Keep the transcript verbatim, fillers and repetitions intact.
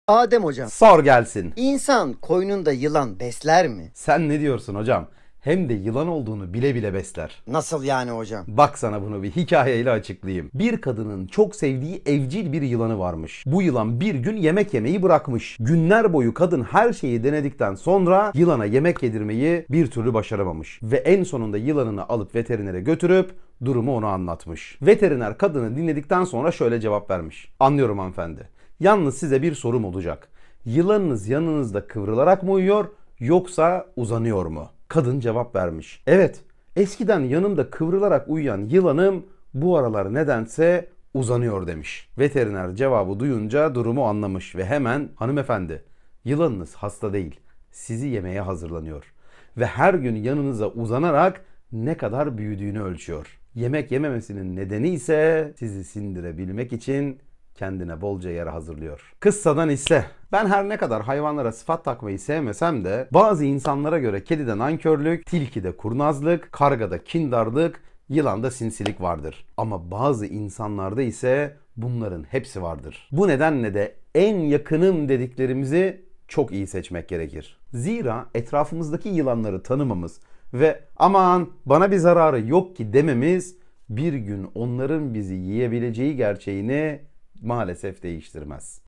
Adem hocam, Sor gelsin. insan koynunda yılan besler mi? Sen ne diyorsun hocam? Hem de yılan olduğunu bile bile besler. Nasıl yani hocam? Bak sana bunu bir hikayeyle açıklayayım. Bir kadının çok sevdiği evcil bir yılanı varmış. Bu yılan bir gün yemek yemeyi bırakmış. Günler boyu kadın her şeyi denedikten sonra yılana yemek yedirmeyi bir türlü başaramamış. Ve en sonunda yılanını alıp veterinere götürüp durumu ona anlatmış. Veteriner kadını dinledikten sonra şöyle cevap vermiş. Anlıyorum hanımefendi. Yalnız size bir sorum olacak. Yılanınız yanınızda kıvrılarak mı uyuyor yoksa uzanıyor mu? Kadın cevap vermiş. Evet, eskiden yanımda kıvrılarak uyuyan yılanım bu aralar nedense uzanıyor demiş. Veteriner cevabı duyunca durumu anlamış ve hemen hanımefendi, yılanınız hasta değil, sizi yemeye hazırlanıyor. Ve her gün yanınıza uzanarak ne kadar büyüdüğünü ölçüyor. Yemek yememesinin nedeni ise sizi sindirebilmek için kendine bolca yer hazırlıyor. Kıssadan ise ben her ne kadar hayvanlara sıfat takmayı sevmesem de bazı insanlara göre kedide nankörlük, tilkide kurnazlık, kargada kindarlık, yılanda sinsilik vardır. Ama bazı insanlarda ise bunların hepsi vardır. Bu nedenle de en yakınım dediklerimizi çok iyi seçmek gerekir. Zira etrafımızdaki yılanları tanımamız ve aman bana bir zararı yok ki dememiz bir gün onların bizi yiyebileceği gerçeğini maalesef değiştirmez.